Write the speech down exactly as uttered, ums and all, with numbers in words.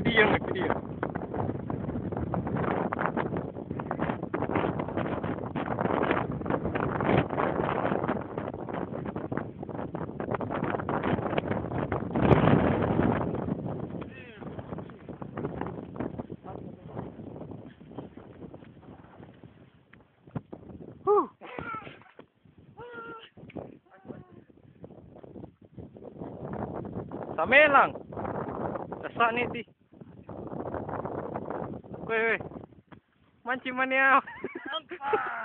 dia, itu dia. Huh. Sampai lang. Dasak ni ti. Weh weh. Mancing mana?